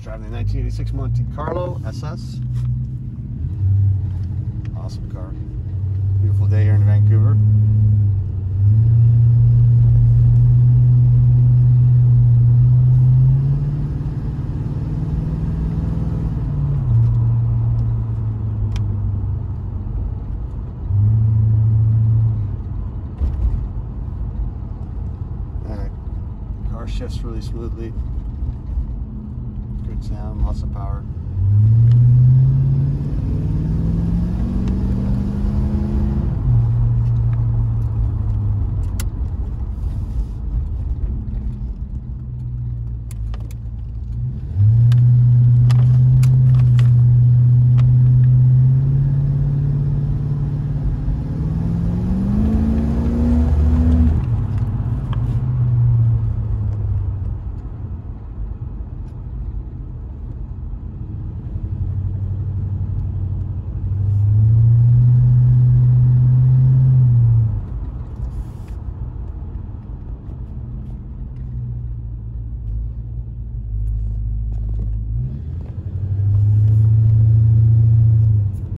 Driving the 1986 Monte Carlo SS. Awesome car. Beautiful day here in Vancouver. Car shifts really smoothly. Good sound, lots of power.